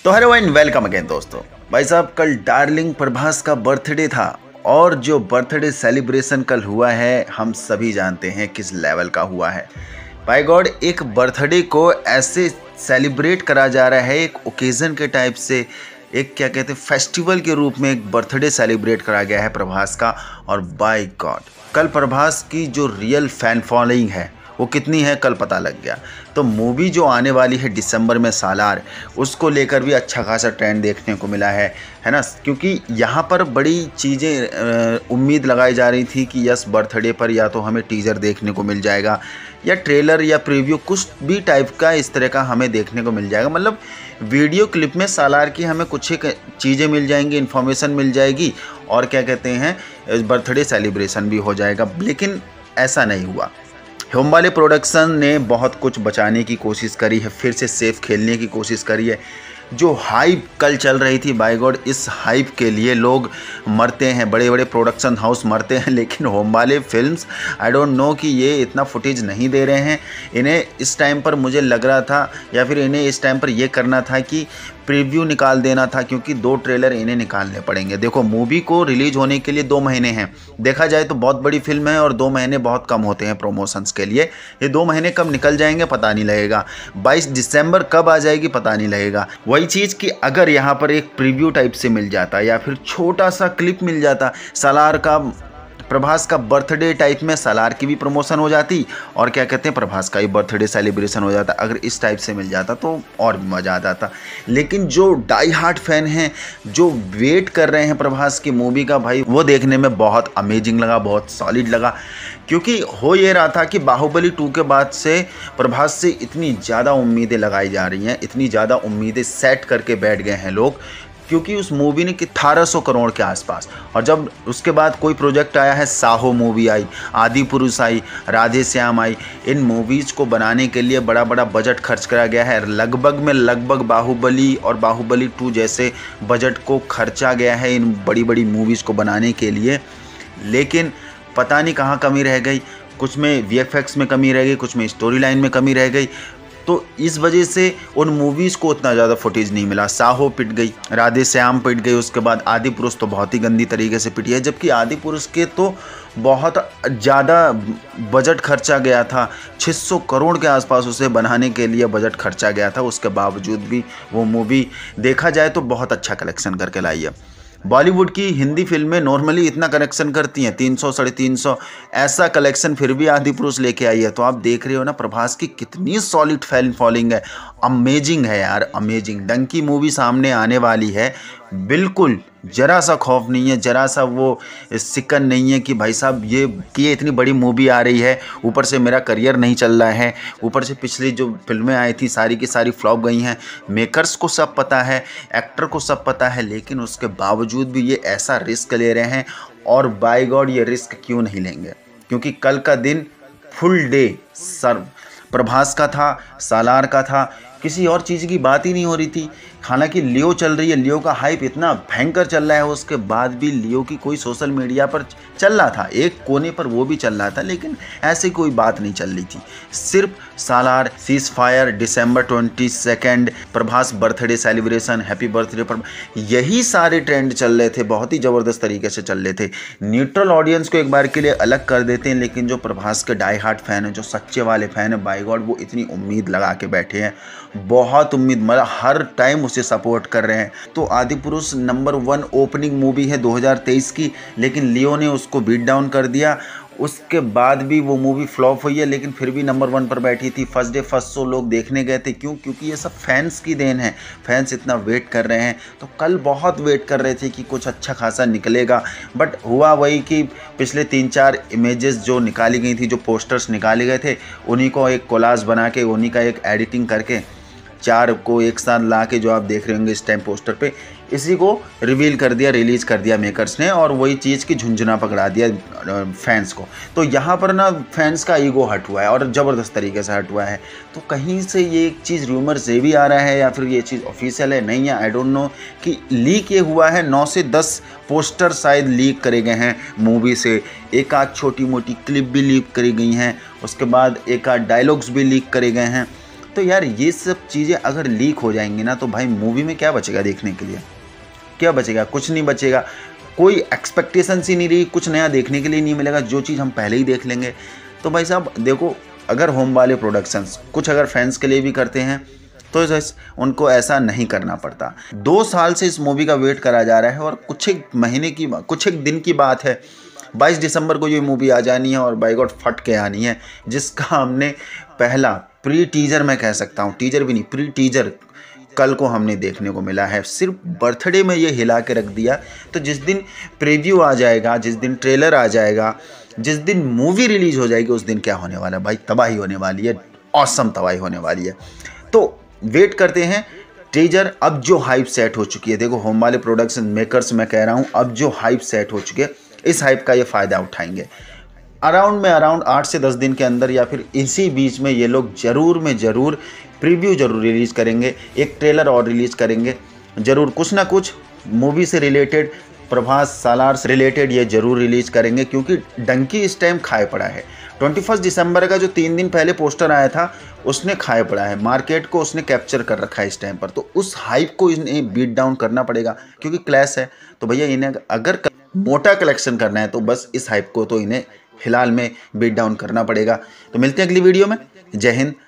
तो hello and welcome again दोस्तों। भाई साहब, कल डार्लिंग प्रभास का बर्थडे था और जो बर्थडे सेलिब्रेशन कल हुआ है हम सभी जानते हैं किस लेवल का हुआ है। बाय गॉड, एक बर्थडे को ऐसे सेलिब्रेट करा जा रहा है, एक ओकेज़न के टाइप से, एक क्या कहते हैं फेस्टिवल के रूप में एक बर्थडे सेलिब्रेट करा गया है प्रभास का। और बाय गॉड, कल प्रभास की जो रियल फैन फॉलोइंग है वो कितनी है कल पता लग गया। तो मूवी जो आने वाली है दिसंबर में सालार, उसको लेकर भी अच्छा खासा ट्रेंड देखने को मिला है ना। क्योंकि यहाँ पर बड़ी चीज़ें उम्मीद लगाई जा रही थी कि यस बर्थडे पर या तो हमें टीज़र देखने को मिल जाएगा या ट्रेलर या प्रीव्यू कुछ भी टाइप का इस तरह का हमें देखने को मिल जाएगा। मतलब वीडियो क्लिप में सालार की हमें कुछ एक चीज़ें मिल जाएंगी, इन्फॉर्मेशन मिल जाएगी और क्या कहते हैं बर्थडे सेलिब्रेशन भी हो जाएगा। लेकिन ऐसा नहीं हुआ। होमबाले प्रोडक्शन ने बहुत कुछ बचाने की कोशिश करी है, फिर से सेफ खेलने की कोशिश करी है। जो हाइप कल चल रही थी, बाय गॉड, इस हाइप के लिए लोग मरते हैं, बड़े बड़े प्रोडक्शन हाउस मरते हैं, लेकिन Hombale Films I don't know कि ये इतना फुटेज नहीं दे रहे हैं। इन्हें इस टाइम पर मुझे लग रहा था या फिर इन्हें इस टाइम पर ये करना था कि प्रीव्यू निकाल देना था, क्योंकि 2 ट्रेलर इन्हें निकालने पड़ेंगे। देखो, मूवी को रिलीज होने के लिए 2 महीने हैं। देखा जाए तो बहुत बड़ी फिल्म है और 2 महीने बहुत कम होते हैं प्रोमोशंस के लिए। ये 2 महीने कब निकल जाएंगे पता नहीं लगेगा। 22 दिसंबर कब आ जाएगी पता नहीं लगेगा। वही चीज़ कि अगर यहाँ पर एक प्रीव्यू टाइप से मिल जाता या फिर छोटा सा क्लिप मिल जाता सालार का, प्रभास का बर्थडे टाइप में सालार की भी प्रमोशन हो जाती और क्या कहते हैं प्रभास का ही बर्थडे सेलिब्रेशन हो जाता। अगर इस टाइप से मिल जाता तो और भी मज़ा आ जाता। लेकिन जो डाई हार्ट फैन हैं, जो वेट कर रहे हैं प्रभास की मूवी का, भाई वो देखने में बहुत अमेजिंग लगा, बहुत सॉलिड लगा। क्योंकि हो ये रहा था कि बाहुबली 2 के बाद से प्रभास से इतनी ज़्यादा उम्मीदें लगाई जा रही हैं, इतनी ज़्यादा उम्मीदें सेट करके बैठ गए हैं लोग, क्योंकि उस मूवी ने कि 1800 करोड़ के आसपास। और जब उसके बाद कोई प्रोजेक्ट आया है, साहो मूवी आई, आदि पुरुष आई, राधे श्याम आई, इन मूवीज़ को बनाने के लिए बड़ा बड़ा बजट खर्च करा गया है। लगभग बाहुबली और बाहुबली 2 जैसे बजट को खर्चा गया है इन बड़ी बड़ी मूवीज़ को बनाने के लिए। लेकिन पता नहीं कहाँ कमी रह गई, कुछ में वीएफएक्स में कमी रह गई, कुछ में स्टोरी लाइन में कमी रह गई। तो इस वजह से उन मूवीज़ को उतना ज़्यादा फुटेज नहीं मिला। साहो पिट गई, राधे श्याम पिट गई, उसके बाद आदि पुरुष तो बहुत ही गंदी तरीके से पिटी है। जबकि आदि पुरुष के तो बहुत ज़्यादा बजट खर्चा गया था, 600 करोड़ के आसपास उसे बनाने के लिए बजट खर्चा गया था। उसके बावजूद भी वो मूवी देखा जाए तो बहुत अच्छा कलेक्शन करके लाई है। बॉलीवुड की हिंदी फिल्में नॉर्मली इतना कलेक्शन करती हैं 300 साढ़े 300, ऐसा कलेक्शन फिर भी आदि पुरुष लेके आई है। तो आप देख रहे हो ना प्रभास की कितनी सॉलिड फैन फॉलोइंग है। अमेजिंग है यार, अमेजिंग। डंकी मूवी सामने आने वाली है, बिल्कुल जरा सा खौफ नहीं है, जरा सा वो सिकन नहीं है कि भाई साहब ये इतनी बड़ी मूवी आ रही है, ऊपर से मेरा करियर नहीं चल रहा है, ऊपर से पिछली जो फिल्में आई थी सारी की सारी फ्लॉप गई हैं। मेकर्स को सब पता है, एक्टर को सब पता है, लेकिन उसके बावजूद भी ये ऐसा रिस्क ले रहे हैं। और बाय गॉड, ये रिस्क क्यों नहीं लेंगे? क्योंकि कल का दिन फुल डे सर प्रभास का था, सालार का था, किसी और चीज़ की बात ही नहीं हो रही थी। हालांकि लियो चल रही है, लियो का हाइप इतना भयंकर चल रहा है, उसके बाद भी लियो की कोई सोशल मीडिया पर चल रहा था, एक कोने पर वो भी चल रहा था, लेकिन ऐसी कोई बात नहीं चल रही थी। सिर्फ सालार, सीज फायर, दिसंबर 22 Prabhas birthday celebration, happy birthday पर, यही सारे ट्रेंड चल रहे थे, बहुत ही ज़बरदस्त तरीके से चल रहे थे। न्यूट्रल ऑडियंस को एक बार के लिए अलग कर देते हैं, लेकिन जो प्रभास के डाई हार्ट फैन है, जो सच्चे वाले फैन है, बाय गॉड वो इतनी उम्मीद लगा के बैठे हैं, बहुत उम्मीद, मतलब हर टाइम उसे सपोर्ट कर रहे हैं। तो आदि पुरुष नंबर 1 ओपनिंग मूवी है 2023 की, लेकिन लियो ने उसको बीट डाउन कर दिया। उसके बाद भी वो मूवी फ्लॉप हुई है, लेकिन फिर भी नंबर 1 पर बैठी थी। फर्स्ट डे फर्स्ट शो लोग देखने गए थे। क्यों? क्योंकि ये सब फैंस की देन है, फैंस इतना वेट कर रहे हैं। तो कल बहुत वेट कर रहे थे कि कुछ अच्छा खासा निकलेगा, बट हुआ वही कि पिछले 3-4 इमेजेस जो निकाली गई थी, जो पोस्टर्स निकाले गए थे, उन्हीं को एक कोलाज बना के, उन्हीं का एक एडिटिंग करके 4 को एक साथ ला के, जो आप देख रहे होंगे इस टाइम पोस्टर पे, इसी को रिवील कर दिया, रिलीज़ कर दिया मेकर्स ने, और वही चीज़ की झुंझुना पकड़ा दिया फैंस को। तो यहाँ पर ना फैंस का ईगो हट हुआ है और ज़बरदस्त तरीके से हट हुआ है। तो कहीं से ये एक चीज़ रूमर से भी आ रहा है या फिर ये चीज़ ऑफिशियल है, नहीं है, आई डोंट नो, कि लीक ये हुआ है। 9 से 10 पोस्टर शायद लीक करे गए हैं मूवी से, एक आध छोटी मोटी क्लिप भी लीक करी गई हैं, उसके बाद एक आध डायलॉग्स भी लीक करे गए हैं। तो यार ये सब चीज़ें अगर लीक हो जाएंगी ना तो भाई मूवी में क्या बचेगा देखने के लिए? क्या बचेगा? कुछ नहीं बचेगा। कोई एक्सपेक्टेशंस ही नहीं रही, कुछ नया देखने के लिए नहीं मिलेगा, जो चीज़ हम पहले ही देख लेंगे। तो भाई साहब देखो, अगर होम वाले प्रोडक्शंस कुछ अगर फैंस के लिए भी करते हैं तो उनको ऐसा नहीं करना पड़ता। 2 साल से इस मूवी का वेट करा जा रहा है और कुछ एक दिन की बात है, 22 दिसंबर को ये मूवी आ जानी है और बाय गॉड फट के आनी है, जिसका हमने पहला प्री टीजर, मैं कह सकता हूँ टीजर भी नहीं, प्री टीजर कल को हमने देखने को मिला है। सिर्फ बर्थडे में ये हिला के रख दिया। तो जिस दिन प्रीव्यू आ जाएगा, जिस दिन ट्रेलर आ जाएगा, जिस दिन मूवी रिलीज हो जाएगी, उस दिन क्या होने वाला है भाई? तबाही होने वाली है, ऑसम तबाही होने वाली है। तो वेट करते हैं टीजर। अब जो हाइप सेट हो चुकी है, देखो होम वाले प्रोडक्शन मेकर्स मैं कह रहा हूँ, अब जो हाइप सेट हो चुकी है, इस हाइप का ये फ़ायदा उठाएंगे। अराउंड 8 से 10 दिन के अंदर या फिर इसी बीच में ये लोग ज़रूर प्रीव्यू ज़रूर रिलीज़ करेंगे, एक ट्रेलर और रिलीज़ करेंगे ज़रूर, कुछ ना कुछ मूवी से रिलेटेड, प्रभास सालार से रिलेटेड ये ज़रूर रिलीज़ करेंगे, क्योंकि डंकी इस टाइम खाए पड़ा है। 21 दिसंबर का जो 3 दिन पहले पोस्टर आया था उसने खाए पड़ा है, मार्केट को उसने कैप्चर कर रखा है इस टाइम पर। तो उस हाइप को इन्हें बीट डाउन करना पड़ेगा, क्योंकि क्लैश है। तो भैया इन्हें अगर मोटा कलेक्शन करना है तो बस इस हाइप को तो इन्हें फिलहाल में बीट डाउन करना पड़ेगा। तो मिलते हैं अगली वीडियो में। जय हिंद,